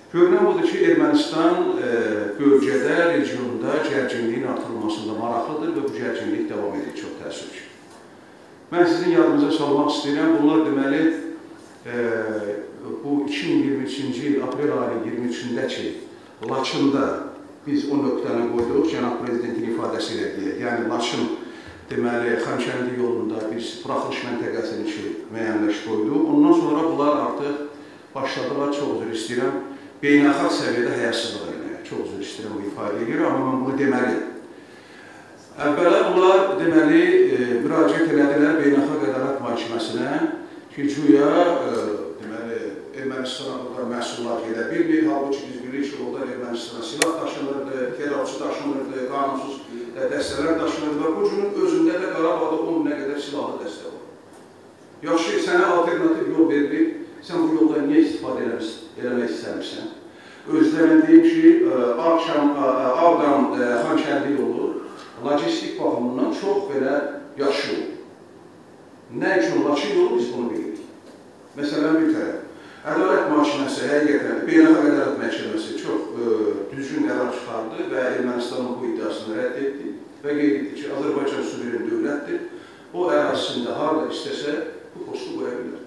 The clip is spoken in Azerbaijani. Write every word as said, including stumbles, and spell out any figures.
Görünən budur ki, Ermənistan bölgədə, regionda gərginliyin artırılmasında maraqlıdır və bu gərginlik davam edir, çox təəssüf ki. Mən sizin yadınıza salmaq istəyirəm, bunlar deməli, bu iki min iyirmi üçüncü il aprel ayının iyirmi üçündə ki, Laçında biz o nöqtəni qoyduq, cənab prezidentin ifadəsi ilə deyək. Yəni, Laçın, deməli, Xankəndi yolunda biz buraxılış məntəqəsini ki, müəyyənləş qoyduq. Ondan sonra bunlar artıq başladılar, çox üzr istəyirəm, beynəlxalq səviyyədə həyasızlıq eləməyə. Çox üzr istəyirəm, bu ifadə edir, amma mən bunu deməliyim. Əvvələ bunlar, deməli, müraciət elədilər Beynəlxalq Ədalət Məhkəməsinə ki, güya, deməli, Ermənistana burada məhsullar gedə bilmir, halbuki biz bilirik ki, orada Ermənistana silah daşınırdı, terrorçu daşınırdı, qanunsuz dəstələr daşınırdı və bu günün özündə də Qarabağda on minə qədər silahlı dəstə var. Yaxşı, sənə alternativ yol verilir, sən bu yolda niyə istifadə eləmək istəmirsən? Özdə mən deyim ki, Ağdam-Xankəndi yolu logistik baxımından çox belə yaxşı yol. Nə üçün Laçın yolu biz bunu bilirik? Məsələn, bir tərəf. Ədalət Məhkəməsi, həqiqətən, Beynəlxalq Ədalət Məhkəməsi çox düzgün qərar çıxardı və Ermənistanın bu iddiasını rədd etdi və qeyd etdi ki, Azərbaycan suveren dövlətdir. O ərazisində harada istəsə bu postu qoya bilər.